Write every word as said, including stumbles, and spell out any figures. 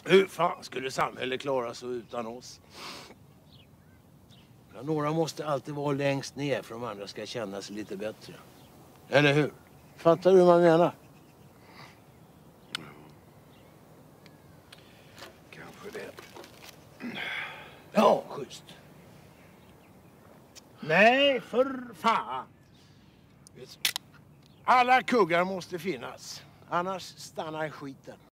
Hur fan skulle samhället klara sig utan oss? Ja, några måste alltid vara längst ner för de andra ska känna sig lite bättre. Eller hur? Fattar du vad jag menar? Kanske det. Ja, schysst. Nej, för fan. Alla kuggar måste finnas. Annars stannar skiten.